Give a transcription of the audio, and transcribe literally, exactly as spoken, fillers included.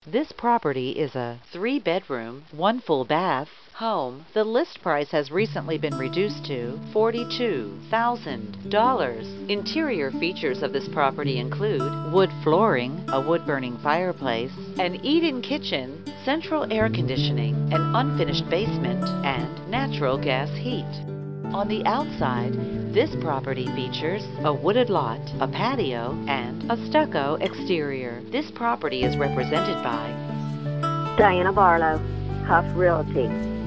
This property is a three-bedroom, one full bath home. The list price has recently been reduced to forty-two thousand dollars. Interior features of this property include wood flooring, a wood-burning fireplace, an eat-in kitchen, central air conditioning, an unfinished basement, and natural gas heat. On the outside, this property features a wooded lot, a patio, and a stucco exterior. This property is represented by Diana Barlow, Huff Realty.